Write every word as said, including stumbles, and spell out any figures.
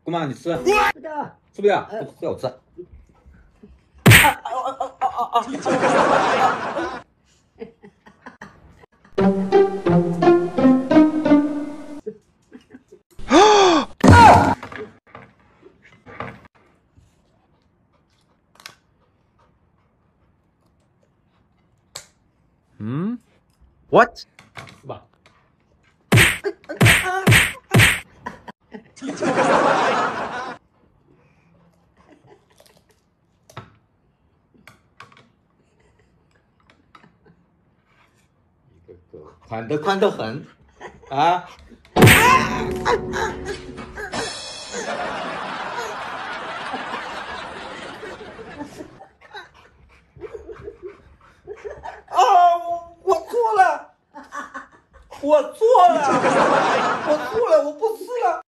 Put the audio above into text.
姑妈，你吃？ 不要， 吃不要？不要我吃。嗯 ？What？ 是吧？一个个宽的宽的很啊！我错了，我错了，我错了，我不吃了。